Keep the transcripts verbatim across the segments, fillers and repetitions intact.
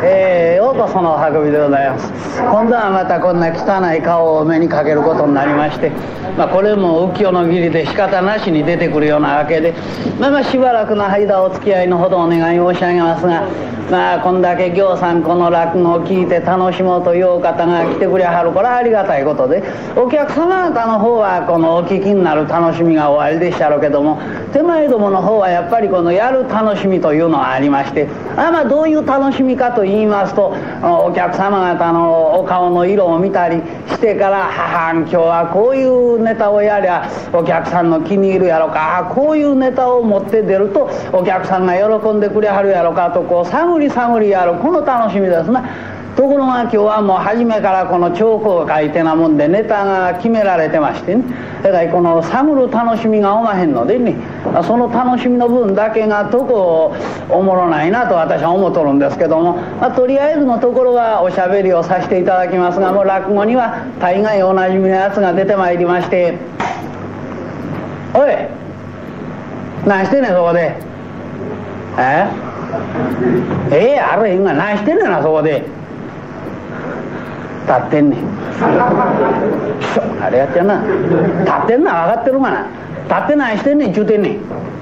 えー、ようこその運びでございます。今度はまたこんな汚い顔を目にかけることになりまして、まあ、これも浮世の義理で仕方なしに出てくるようなわけで、まあ、まあしばらくの間お付き合いのほどお願い申し上げますが、まあこんだけぎょうさんこの落語を聞いて楽しもうというお方が来てくれはる、これはありがたいことで、お客様方の方はこのお聞きになる楽しみがおありでしたろうけども、手前どもの方はやっぱりこのやる楽しみというのがありまして、あまあどういう楽しみかと言いますと、お客様方のお顔の色を見たりしてから、ははん今日はこういうネタをやりゃお客さんの気に入るやろか、こういうネタを持って出るとお客さんが喜んでくれはるやろかと、こう探り探りやる、この楽しみですな。ところが今日はもう初めからこの彫刻を書いてなもんでネタが決められてましてね、だからこの探る楽しみがおまへんのでね、その楽しみの分だけがとこおもろないなと私は思っとるんですけども、まあ、とりあえずのところはおしゃべりをさせていただきますが、もう落語には大概おなじみのやつが出てまいりまして、おい何してんねんそこで、えええあれへんが何してんねんなそこで、立ってんねんあれやってんな、立ってんな分かってるかな、立って何してんねんちゅうてんねん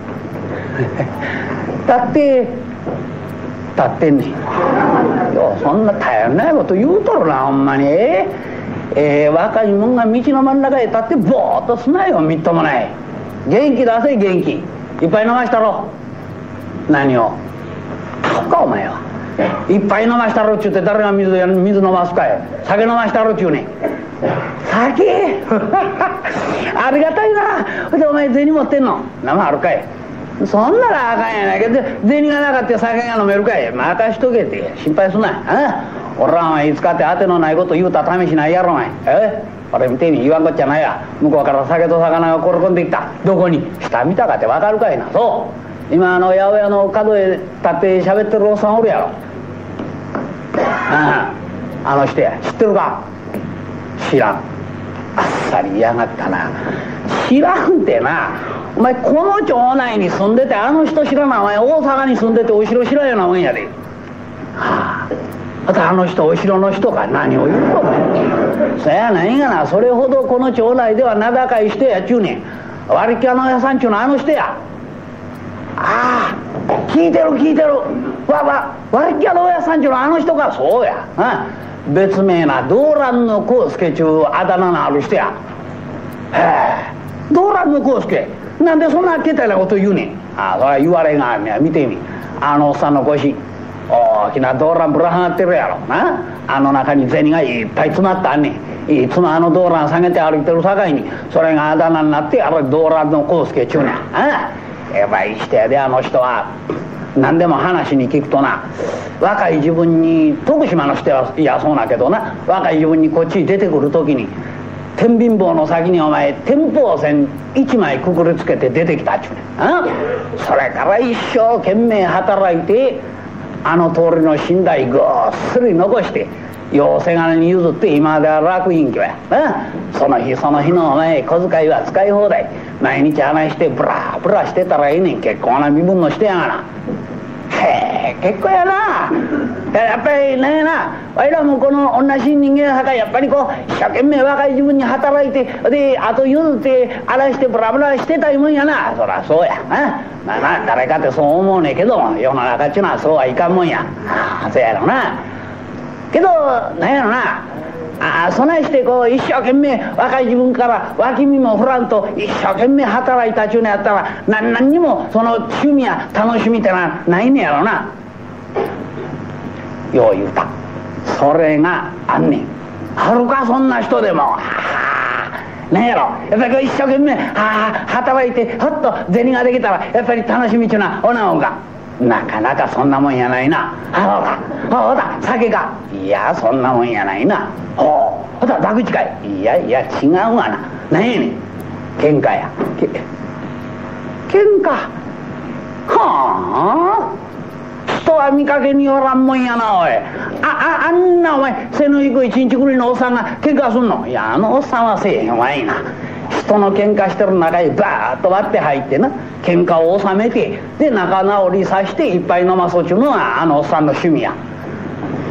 立って立ってんねんよ。そんな頼りないこと言うとるなほんまに。えー、えー、若いもんが道の真ん中へ立ってぼーっとすなよ、みっともない。元気出せ元気、いっぱい飲ましたろ。何をそっかお前は、いっぱい飲ましたろっちゅうて誰が水や水飲ますかい、酒飲ましたろっちゅうねん。酒ありがたいな。ほんでお前銭持ってんの、生あるかい、そんならあかんやないけど、銭がなかったら酒が飲めるかい、任しとけって心配すな。あ俺らはいつかって当てのないこと言うた試しないやろがい。え俺みてえに言わんこっちゃないや、向こうから酒と魚が転んできた、どこに下見たかって分かるかいな。そう今あの八百屋の角へ立って喋ってるおっさんおるやろ。あああの人や、知ってるか。知らん。あっさり嫌がったな。知らんってな、お前この町内に住んでてあの人知らな、お前大阪に住んでてお城知らんようなもんやで。はあまたあの人お城の人か、何を言うのお前。そやないがな、それほどこの町内では名高い人やっちゅうねん。割り木屋の屋さんちゅうのあの人や。ああ聞いてる聞いてる、わわ割り木屋の屋さんちゅうのあの人か。そうや、あ別名な道蘭の康介ちゅうあだ名のある人や。へえ道蘭の康介、なんでそんなけたいなこと言うねん。ああそれは言われがあるねん。見てみ、あのおっさんの腰大きな道蘭ぶら下がってるやろな。あの中に銭がいっぱい詰まったあんねん。いつもあの道蘭下げて歩いてるさかいにそれがあだ名になって、あれ道蘭の康介ちゅうねん。ああえばいしてやで、あの人は。何でも話に聞くとな、若い自分に、徳島の人はいやそうなけどな、若い自分にこっちに出てくる時に天秤棒の先にお前天保線一枚くくりつけて出てきたっちゅうねん。あそれから一生懸命働いてあの通りの寝台ぐっすり残して養せ金に譲って、今では楽隠居や。その日その日のお前小遣いは使い放題、毎日話してブラブラしてたらええねん。結構な身分のしてやがな。へえ結構やな。やっぱりねな、わいらもこの同じ人間はかやっぱりこう一生懸命若い自分に働いて、であと譲って荒らしてブラブラしてたいもんやな。そらそうや。まあまあ誰かってそう思うねんけど、世の中っちゅうのはそうはいかんもんや。ああそうやろな。けどなんやろな、ああそないしてこう一生懸命若い自分から脇見も振らんと一生懸命働いたちゅうのやったら、何何にもその趣味や楽しみってのはないねやろな。よう言うた。それがあんねん。あるかそんな人でも。はあなんやろ、やっぱり一生懸命はあ働いてほっと銭ができたらやっぱり楽しみっちゅうのはおなもんか。なかなかそんなもんやないな。あほらほら酒か、いやそんなもんやないな。ほうほら蛇口かい、いやいや違うわな。何やねん喧嘩や。け喧嘩はあ人は見かけによらんもんやなおい。あああんなお前背の低いちんちくりのおっさんが喧嘩すんの。いやあのおっさんはせえへんわいな。人の喧嘩してる中へバーッと割って入ってな、喧嘩を収めてで仲直りさしていっぱい飲まそうちゅうのがあのおっさんの趣味や。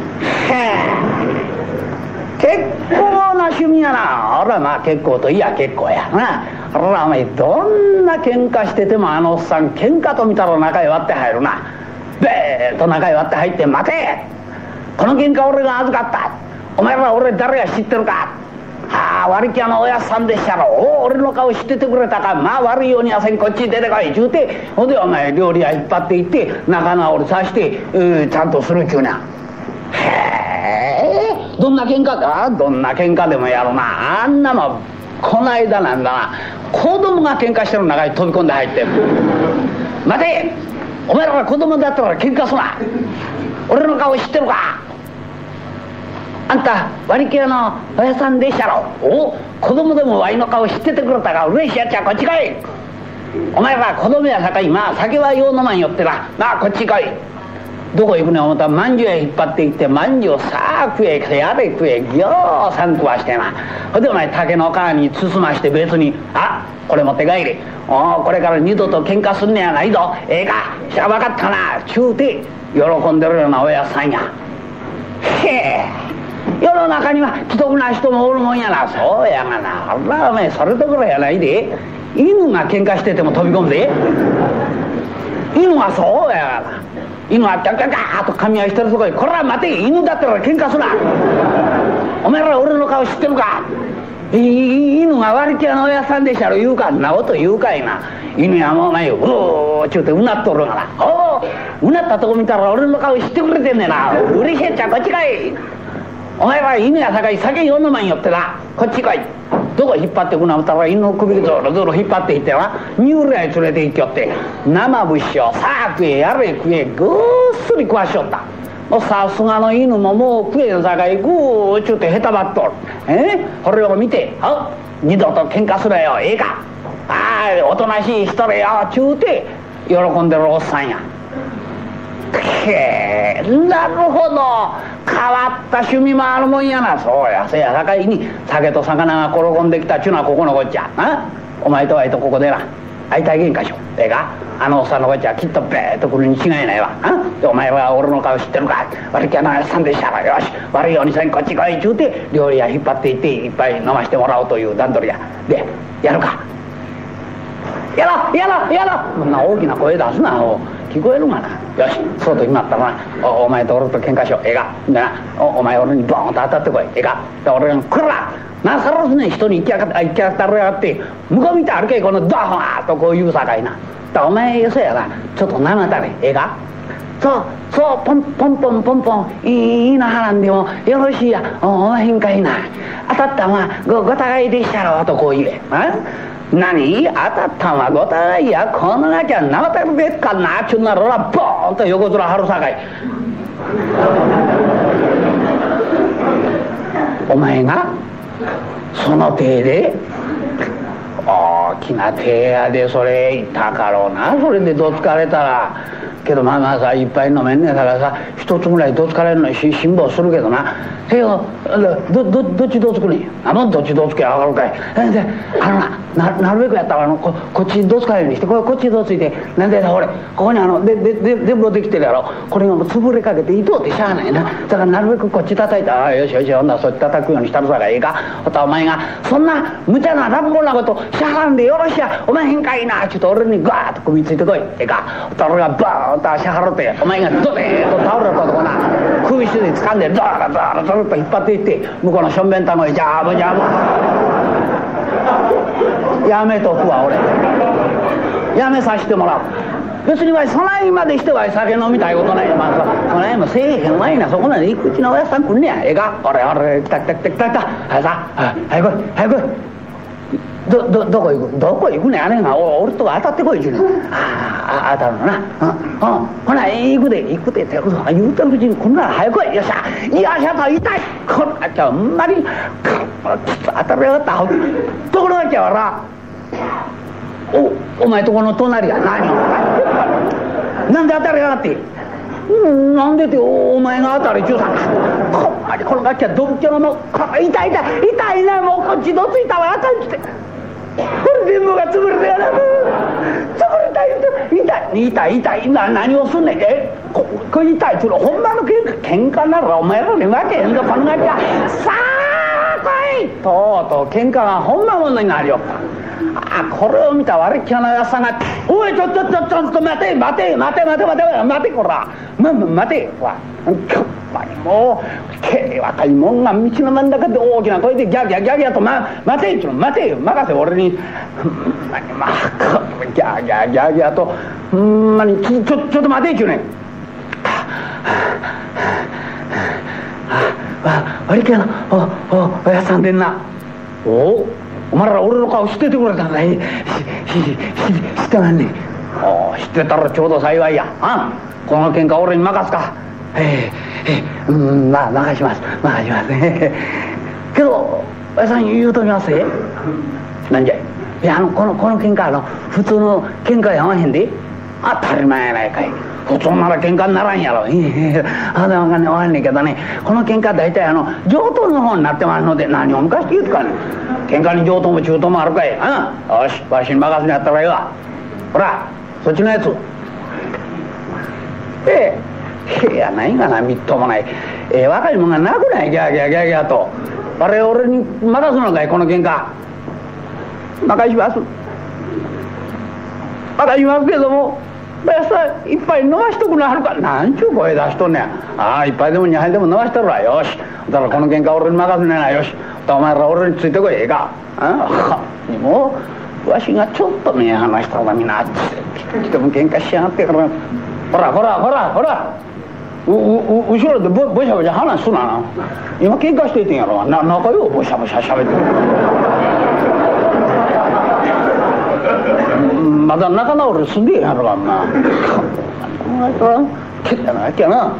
結構な趣味やな。俺はまあ結構といや結構やな。俺はお前どんな喧嘩しててもあのおっさん喧嘩と見たら中へ割って入るな。べーっと中へ割って入って、待て、この喧嘩俺が預かった。お前ら俺誰や知ってるか。はあ、割り木屋のおやっさんでっしゃろ。お俺の顔知っててくれたか。まあ悪いようにはせん、こっち出てこいちゅうて、ほんでお前料理屋引っ張っていって仲直りさして、えー、ちゃんとするちゅうな。へえ、どんな喧嘩か。どんな喧嘩でもやろな。あんなもんこないだなんだな、子供が喧嘩してる中に飛び込んで入って、待て、お前らが子供だったら喧嘩すな。俺の顔知ってるか。あんた割り木屋のおやさんでっしゃろ。お子供でもワイの顔知っててくれたか。嬉しいやっちゃこっち来い。お前ら子供やさかい、まあ酒はよう飲まんよってな。なあこっち来い。どこ行くねん思ったらまんじゅうへ引っ張っていって、まんじゅうをさあ食えやれ食えぎょうさん食わしてな。ほんでお前竹の皮に包まして別に、あこれ持って帰れ。おこれから二度と喧嘩すんねやないぞ。ええかしゃ分かったなちゅうて喜んでるようなおやさんや。へえ、世の中には既得な人もおるもんやな。そうやがな。あらお前それところやないで。犬が喧嘩してても飛び込むで。犬はそうやがな。犬はガガガーッと噛み合いしてるとこに、これは待て、犬だったら喧嘩すな。お前ら俺の顔知ってるか。犬が割り木屋のおやさんでっしゃろ言うか。んなこと言うかいな。犬やもうお前うーちゅうてうなっとるがな。おおうなったとこ見たら俺の顔知ってくれてんねんな。嬉しいっちゃこっちかい。お前ら犬やさかい酒よんのまんよってな。こっち来い。どこ引っ張ってくなったら犬の首ゾロゾロ引っ張っていってな、ニューラへ連れて行きよって、生節をさあ食えやれ食えぐーっすり食わしよった。もうさすがの犬ももう食えんさかいぐーちゅうてへたばっとる。えこれを見て、あ二度と喧嘩するよええか。ああおとなしい人れよちゅうて喜んでるおっさんや。へえ、なるほど、変わった趣味もあるもんやな。そうや、せやさかいに酒と魚が転んできたっちゅうのはここのこっちゃな。お前とはいとここでな相対喧嘩しよう。ええか、あのおっさんのこっちはきっとべーっと来るに違いないわ。でお前は俺の顔知ってるか。悪気はなやさんでしたらよし悪いようにせんこっち来いちゅうて料理屋引っ張っていっていっぱい飲ましてもらおうという段取りや。でやるか。やろやろやろ。そんな大きな声出すな。聞こえるがな。よしそうと決まったらな お, お前と俺と喧嘩しようええか。でな お, お前俺にボーンと当たってこいええか。で俺がこらなさらずね人に行き当たりやがって向こう見て歩けこのドーンとこう言うさかいな。だお前そうやなちょっとなめたれええか。そうそうポンポンポンポンポンいいなはらんでもよろしいやお前へんかいな。当たったんは ご, ご互いでっしゃろとこう言え。何当たったんはご互いや。このなきゃなまたるべっかなちゅうなららボーンと横面張るさかい。お前がその手で大きな手やでそれいったかろうな。それでどつかれたらけどまあまあさいっぱい飲めんねんからさ一つぐらいどつかれるのに辛抱するけどな。けどどどどっちどつくねん。あのどっちどつけ分かるかい。であのな な, なるべくやったらあの こ, こっちどつかれるようにしてこ, こっちどついてなんでほれここにあのででででぶろできてるやろ。これがもう潰れかけて糸ってしゃあないな。だからなるべくこっち叩いてああよしよしほんならそっち叩くようにしたるさかいいか。ほたお前がそんな無茶な乱暴なことしゃがんでよろしやお前へんかいなちょっと俺にガーッと組みついてこいええか。ほた俺がバーンと足払ってお前がドデーッと倒れたとこな首筋で掴んでドーッドーッドーッと引っ張っていって向こうのしょんべんたのへジャーブジャーブやめとくわ俺やめさせてもらう。別にわいそないまでしてわい酒飲みたいことないよ。まあそないもせえへんわいな。そこまで行くうちのおやさん来んねやええか。俺俺来た来た来た来た来たはいさ早く来い早く来い。どどどこ行くどこ行くねんあれが俺と当たってこいちゅうねん。ああ当たるのな。うんうんほな行くで行くでって言うてるうちにこんなら早く来いよっしゃよっしゃと痛いこれあっちゃほんまにちょっと当たりやがったところがっちゃわらおお前とこの隣や何なんで当たりやがってうんなんでって お, お前が当たりちゅうさんこんまにこのガッチャドブキョの痛い痛い痛いなもうこっちどついたわあかんってこれ全部が潰れてやらず潰れた言うて痛い痛い痛いな何をすんねんえここ痛いつるほんまのけん喧嘩ならお前らに負けへんぞこんなきゃさあ来いとうとう喧嘩がほんまものになりよったあこれを見た悪い気のやさが「おいちょちょちょちょっと待て待て待て待て待て待てこらま待てほらもうけ若いもんが道の真ん中で大きな声でギャギャギャギャと、ま、待てちょ待てよ任せ俺にほんまにまあギャギャギャギャとほんまにちょちょちょっと待てちゅうねんあ悪いけどおおおやさんでんなおお前ら俺の顔知っててくれたんだい知ってなんねんお知ってたらちょうど幸いやあこの喧嘩俺に任すかええええうんまあ任します任しますけどおやさん言うときますえなんじゃいいやあのこのこの喧嘩あの普通の喧嘩やわへんで当たり前やないかい普通なら喧嘩にならんやろいえあだわかんねわかんねえけどねこの喧嘩大体あの上等の方になってますので何を昔言うかね喧嘩に上等も中等もあるかいうんよしわしに任せにやったらええわほらそっちのやつええいやないがなみっともないええ若いもんがなくないギャーギャーギャーギャーとあれ俺に任すのかいこの喧嘩任します任しますけどもやさ一杯飲ましとくのあるかなんちゅう声出しとんねんああ一杯でも二杯でも飲ましとるわよしだからこの喧嘩俺に任すねんなよしお前ら俺についてこいええかああもうわしがちょっと目離したらみんなあっちでも喧嘩しやがってからほらほらほらほらうう後ろでぼぼしゃぼしゃ話すなな今喧嘩していてんやろな仲ようぼしゃぼしゃしゃべってるまだ仲直りすんでえやろあんなけったなきゃな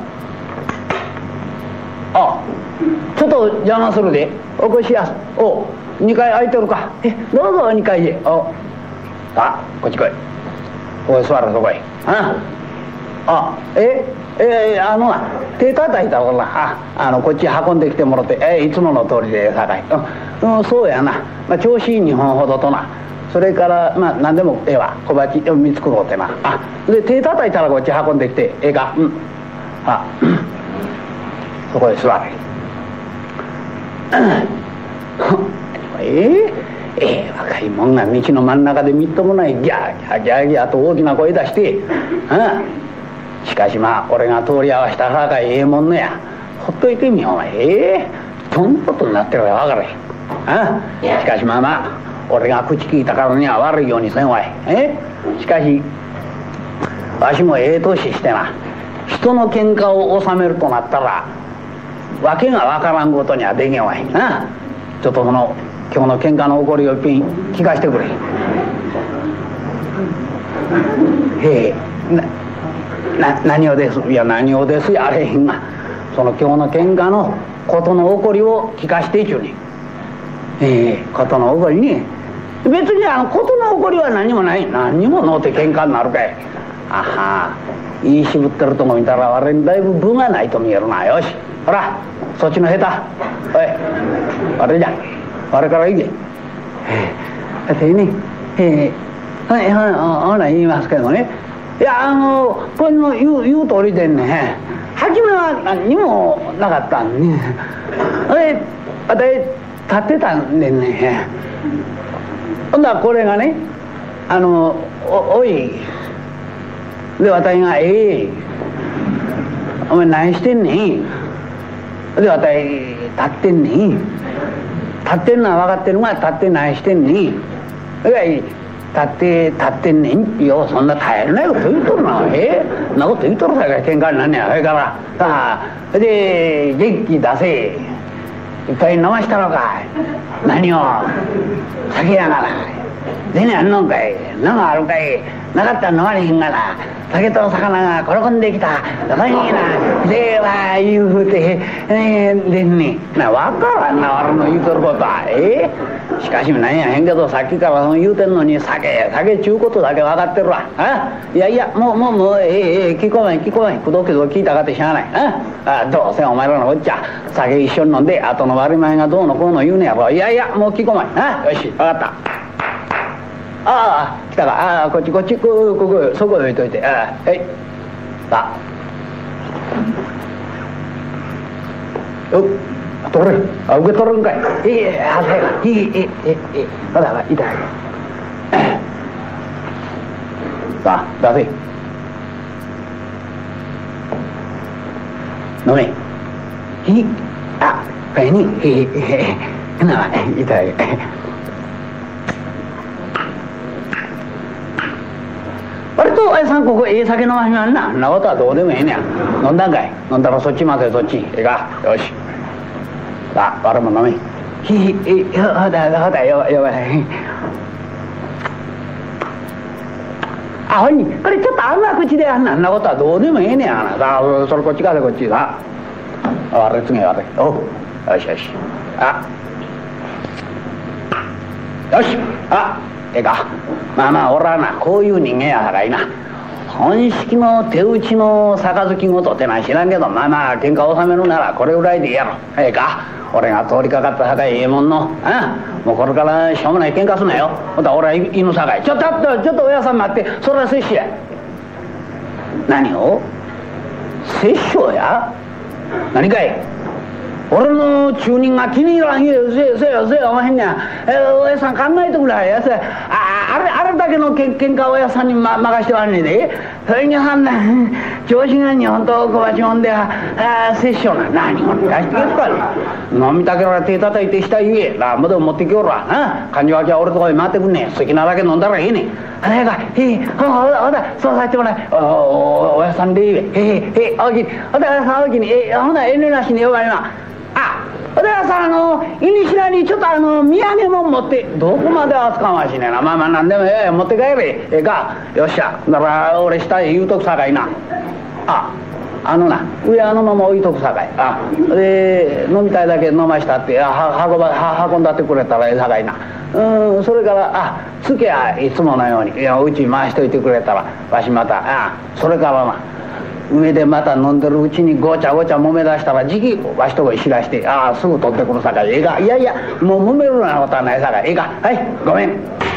あちょっと邪魔するでお越しやすおにかい空いてるかえどうぞにかいへおあこっち来いここへ座るそこへああええー、あのな手叩いたからなあのこっち運んできてもらってえー、いつもの通りでさかい、うんうん、そうやな、まあ、調子いいにほんほどとなそれからまあ何でもええわ小鉢見つくろうてなあで手叩いたらこっち運んできてええかうんあそこへ座れええええ若いもんが道の真ん中でみっともないギャーギャーギャーギャーと大きな声出してうんしかしまあ俺が通り合わせたからかええもんのやほっといてみよお前ええとんことになってるわ分からへんあしかしまあまあ俺が口聞いたからには悪いようにせんわいえしかしわしもええ年してな人の喧嘩を収めるとなったら訳が分からんことにはできんわいなちょっとその今日の喧嘩の起こりを一品聞かしてくれへえなな何をですいや何をですやあれへんがその今日の喧嘩の事の起こりを聞かしていちゅうねんええ事の起こりに別にあの事の起こりは何もない何にものうて喧嘩になるかいあは言い渋ってるとこ見たら我にだいぶ分がないと見えるなよしほらそっちの下手おいあれじゃあれから行けええてねええはいはいほら言いますけどねいやあのこれの言う言う通りでね初めは何にもなかったんねあれあたい立ってたんでねほんならこれがねあのおおいで私が「ええお前何してんねん」で私立ってんねん立ってんのは分かってるが立って何してんねんいやいい立って立ってんねんよそんな大変なこと言うとるなえそんなこと言うとるさか喧嘩になんねやそれからさあで元気出せいっぱい飲ましたのかい何を酒やがな銭あんのんかい何があるかいなかったら飲まれへんがな酒と魚が転んできたそこになでは言うふうてえー、でんねな分からんな俺の言うとることはえー、しかしなんやへんけどさっきから言うてんのに酒酒ちゅうことだけ分かってるわあいやいやもうもうもうええええ聞こえん聞こえんくどけど聞いたかってしゃあないああどうせお前らのこっちゃ酒一緒に飲んで後の割り前がどうのこうの言うねやろいやいやもう聞こえんあよし分かったああ来たか。ああこっちこっちこここそこ置いといて。ああはいさあよっ取れ。あ受け取るんかい。いいえはせがいいいいいいいいまだまだ痛いさあ出せ飲め。ひあこれにへへへな痛い割とおやさんここええ酒飲ましまんな。そんなことはどうでもええねや。飲んだんかい。飲んだらそっち待てそっちええか。よしさあ我も飲め。ひひえほだほだよよばいあほんにこれちょっと甘口であんな。そんなことはどうでもええねやな。さあそれこっちかでこっちさああれ次あれおうよしよしあよしあええか。まあまあ俺はなこういう人間やからいな本式の手打ちの杯ごとってのは知らんけどまあまあ喧嘩を収めるならこれぐらいでいいやろ。ええか俺が通りかかったさかいええもんのあもうこれからしょうもない喧嘩すなよ。ほんと俺は犬さかいちょっとちょっとおやさん待ってそれは摂取や。何を摂取や何かい。俺の中人が気に入らんよ。せせよせよおまへんねや。おやさん考えてくれやせ。ああれあれだけのけん喧嘩おやさんに、ま、任してはんねんで。それにはんな調子が日本と小鉢もんではあ摂取な何を出してけっか飲みたければ手叩いて下言えなもでも持ってきおるわな。患者わけは俺とこへ回ってくんねん。好きなだけ飲んだらええねん。あれかへえほらほらそうさせてもらえ。おおおやさんでいいべ。へえへえおおきにほらおおきにえほな遠慮なしに呼ばれな。あお寺さんあのいにしらにちょっとあの土産も持ってどこまで扱うましねえな。まあまあ何でもええ持って帰れええか。よっしゃだから俺下へ言うとくさかいな。ああのな上あのまま置いとくさかい。あで飲みたいだけ飲ましたってあは運ばは運んだってくれたらええさかいな。うんそれからあ月はいつものようにいやうち回しといてくれたらわしまたあそれからな上でまた飲んでるうちにごちゃごちゃ揉め出したらじきわしとこへ知らしてああすぐ取ってくるさかいええか。いやいやもう揉めるようなことはないさかいええか。はいごめん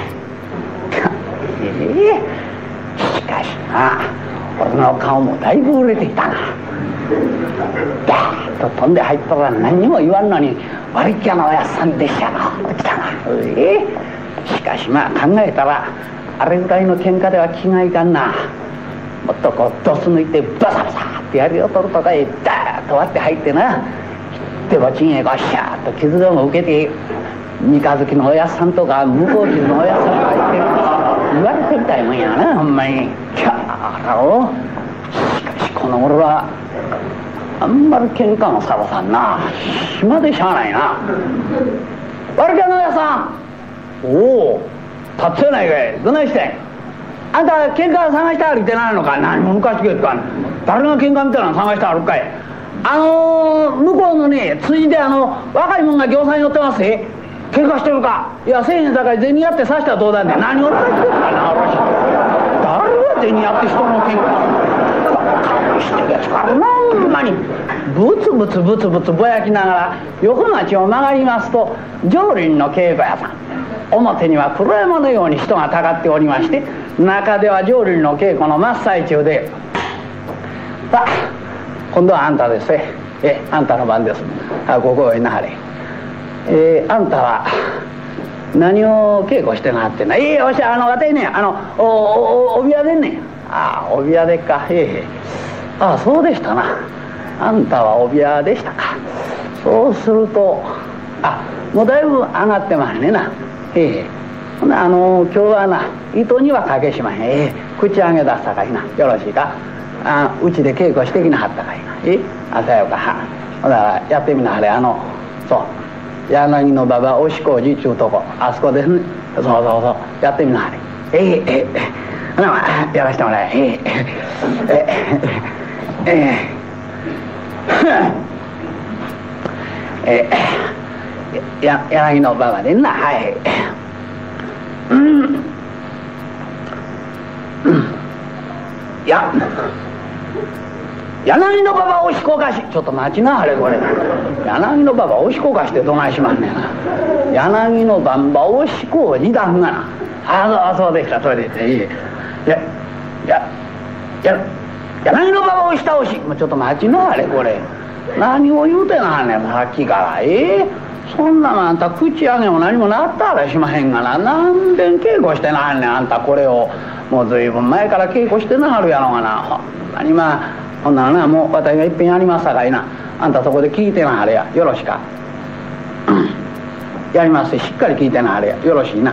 ええしかしな俺の顔もだいぶ売れてきたな。ダーッと飛んで入ったら何にも言わんのに割りキャのおやっさんでっしゃろときたな。ええしかしまあ考えたらあれぐらいの喧嘩では気がいかんな。もっとこうドス抜いてバサバサってやりを取るとかへダーッと割って入ってなでこっちにゴシャーッと傷でも受けて三日月のおやっさんとか向こう傷のおやっさんとか言って言われてみたいもんやなほんまに。キャーだろ。しかしこの頃はあんまり喧嘩もさらさんな。暇でしゃあないな。悪気のおやさんおお立つやないかい。どないしてんあんた喧嘩探して歩いてないのか。何も昔けっか誰が喧嘩みたいなの探して歩くかい。あのー、向こうのね辻であの若い者が行さん寄ってますえ。喧嘩してるか。いやせえへんさかい銭やって刺したらどうだんねん。何を言ってるかな俺誰が銭やって人の喧嘩してるやつからなほんまにブツブツブツブツぼやきながら横町を曲がりますと浄林の稽古屋さん表には黒山のように人がたかっておりまして中では浄瑠璃の稽古の真っ最中でさあ今度はあんたですねえあんたの番ですあここへなはれえー、あんたは何を稽古してなってな。ええー、おっしゃあのわたいねあのおおおびやでんねん。ああおびやでかへえへえああそうでしたなあんたはおびやでしたか。そうするとあもうだいぶ上がってますねなへえへえほなあの今日はな糸にはかけしまへんええ口上げ出したかいなよろしいか。あうちで稽古してきなはったかいなえあさよかはほなやってみなはれあのそう柳の馬場押し工事ちゅうとこあそこですねそうそうそうやってみなはれええええほなやらしてもらえええええええや柳の馬場でんなはいうんうんいや柳の馬場押しこかしちょっと待ちなはれこれ柳の馬場押しこかしてどないしまんねんな。柳の馬場押し工事だんがなああ、そうでした、そうでした。いい。いや、いや、いや、柳の馬場押し倒し。もうちょっと待ちなはれ、これ。何を言うてなはんねん、さっきから。ええー、そんなのあんた口上げも何もなったらしまへんがな。何べん稽古してなはんねん、あんたこれを。もうずいぶん前から稽古してなはるやろがな。ほんまにまあ、ほんならな、もう私がいっぺんやりますさかいな。あんたそこで聞いてなはれや。よろしか。やります。しっかり聞いてなはれや。よろしいな。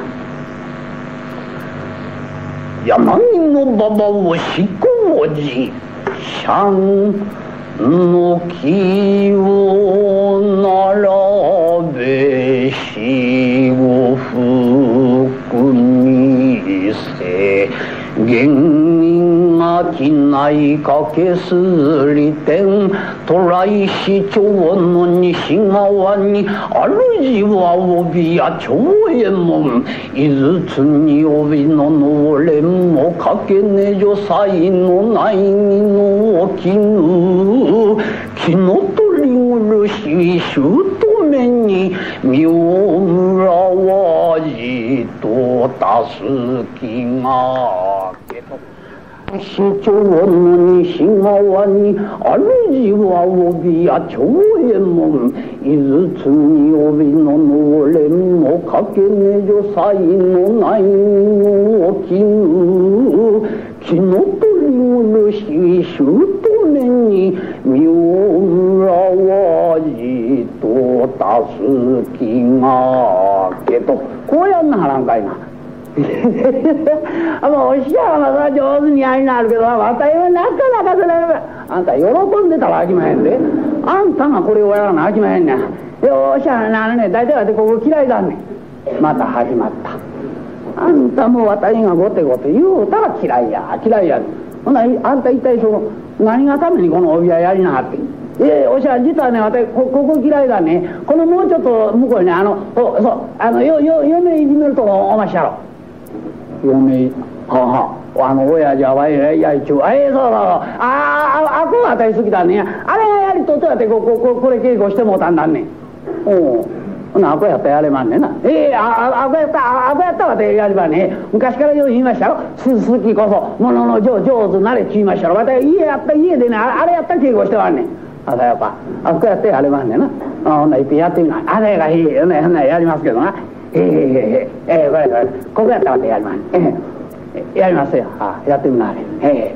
柳の馬場を飛行時シャンの木を並べしを服にせ元が機内かけすり天渡来市長の西側に主は帯や長右衛門井筒に帯ののれんもかけね女才のないにの絹木の取り漆姑に妙村はじとたす気がけと市長の西側に主は帯や長右衛門井筒に帯ののれんもかけね女才のないの絹木の取り漆姑に妙村はじとたす気がけとこうやんなはらんかいな。あのおっしゃるが上手にやりになるけど私はなかなかそれあんた喜んでたらあきまへんであんたがこれをやらなあきまへんねん。よっしゃあのね大体私ここ嫌いだねん。また始まった。あんたも私がごてごて言うたら嫌いや嫌いや。ほなあんた一体その何がためにこの帯屋やりなはってええおっしゃ実はね私 こ, ここ嫌いだね。このもうちょっと向こうにねあのそうそうあのよよ嫁いじめるとこおましやろ。嫁はあはああの親父はわいやいやいちゅうええそうそうあああこが私好きだね。あれがやりとってやってここここれ稽古してもうたんだんねん。おおほなあこやったらやれまんねんな。ええああこやったあこやったら私やればね昔からよう言いましたろ。好きこそものの上上手なれっち言いましたろ。私家やった家でねあれやったら稽古してまんねん。あさやっぱあこやってやれまんねんな。あほんな一品やってみなあれがいいよねほんなやりますけどな。ええええええこれこれここやったら私やります。ええやりますよ。あやってみなはれ。え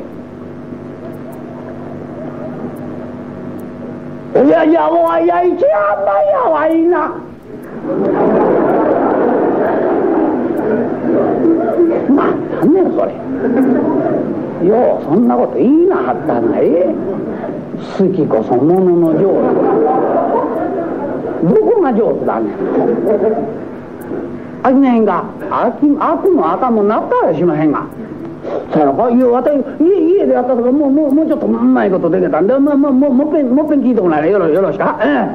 えいやいやもういや一番やわいな。なんねんそれ。ようそんなこと言いなはったな。え好きこそものの上手。どこが上手だねん。あきまへんがあきあくもあかんもなったらしまへんが。そやろかいや私 家, 家でやったとかもうもうもうちょっとうまいことできたんでもうもうもうもっぺんもっぺん聞いてもらえるよろよろしか。え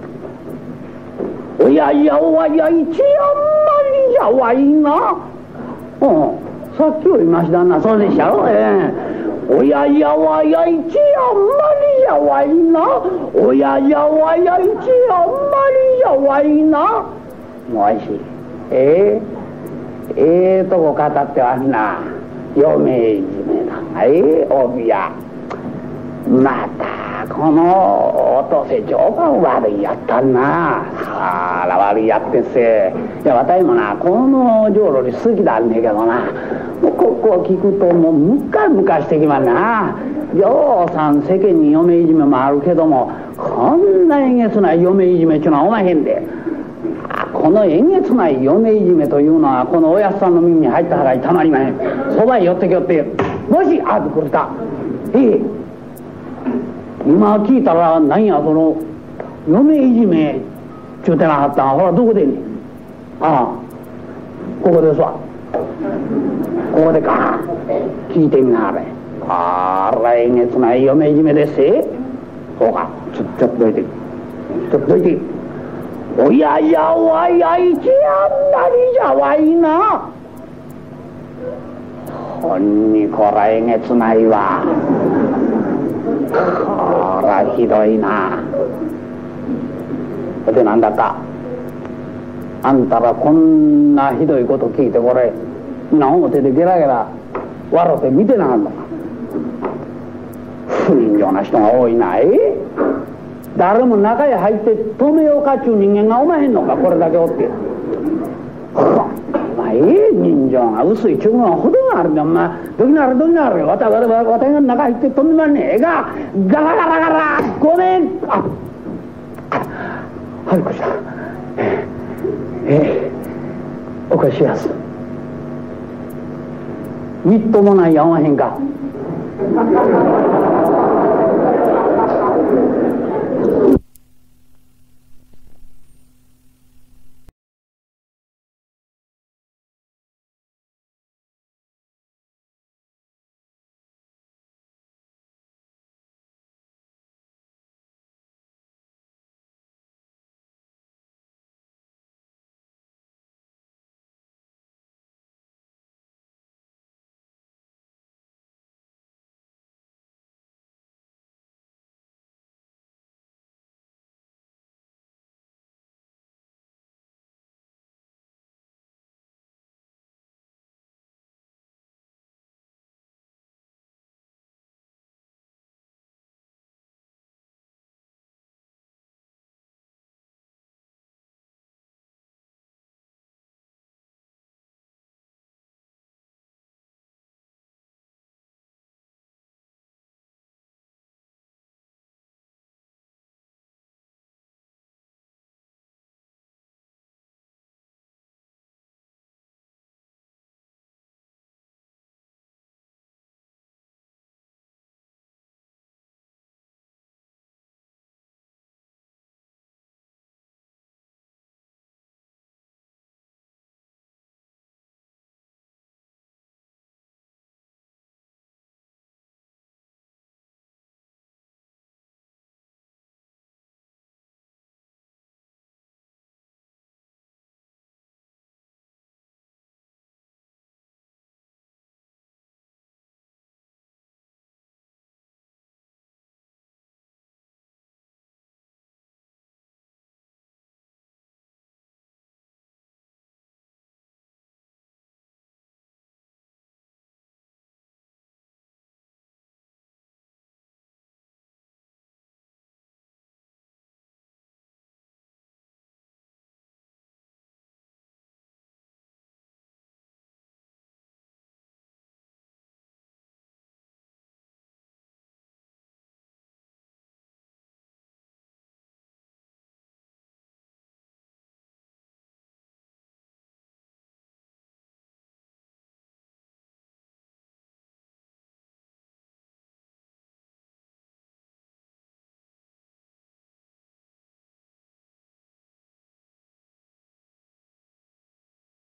えいやいやおわいや一あんまりじゃわいな。うんさっきよりましだなそうでしたろ。ええおやいやわや一あんまりじゃわいな。おやいやわや一あんまりじゃわいな。もうおいしいええええとこ語ってはんな。嫁いじめだええ帯やまたこのおとせ上官悪いやったな。あら悪いやってせいや私もなこの浄瑠璃好きだんねんけどなもうここ聞くともうムカムカしてきまんな。ようさん世間に嫁いじめもあるけどもこんなえげつない嫁いじめっちゅうのはおまへんで。このえげつない嫁いじめというのはこのおやっさんの耳に入ったからたまりまへん。そばへ寄ってきよってもしあってくれたええ今聞いたら何やその嫁いじめちゅうてなはったんほらどこでんねん。ああここですわここでか聞いてみなはれ。あらえげつない嫁いじめですせ。そうかちょちょっとどいてちょっとどいておやいやわやいちあんまりじゃわいな。ほんにこらえげつないわ。こらひどいな。でなんだかあんたらこんなひどいこと聞いてこれな表でゲラゲラ笑って見てなかったか。不人情な人が多いない。誰も中へ入って止めようかっちゅう人間がおまへんのか、これだけおって。お前人情が薄いちゅうのはほどがあるんだ。お前どきなるどきなるわたわたわたが中入って止めまんねえがガラガラガラごめん。ああはびこした。ええおかしやす。みっともないやおまへんか。